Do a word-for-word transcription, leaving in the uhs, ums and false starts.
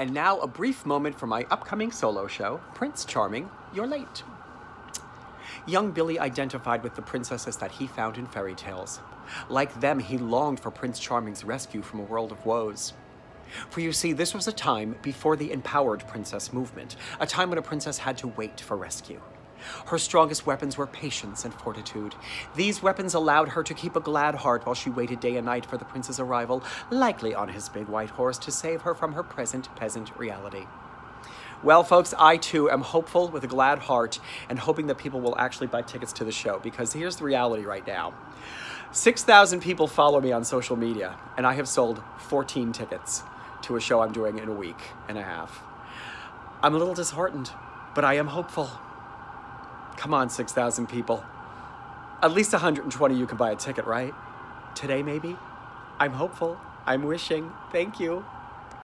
And now a brief moment for my upcoming solo show, Prince Charming, You're Late. Young Billy identified with the princesses that he found in fairy tales. Like them, he longed for Prince Charming's rescue from a world of woes. For you see, this was a time before the empowered princess movement, a time when a princess had to wait for rescue. Her strongest weapons were patience and fortitude. These weapons allowed her to keep a glad heart while she waited day and night for the prince's arrival, likely on his big white horse to save her from her present peasant reality. Well, folks, I too am hopeful with a glad heart and hoping that people will actually buy tickets to the show, because here's the reality right now. six thousand people follow me on social media, and I have sold fourteen tickets to a show I'm doing in a week and a half. I'm a little disheartened, but I am hopeful. Come on, six thousand people. At least one hundred twenty you can buy a ticket, right? Today, maybe? I'm hopeful. I'm wishing. Thank you.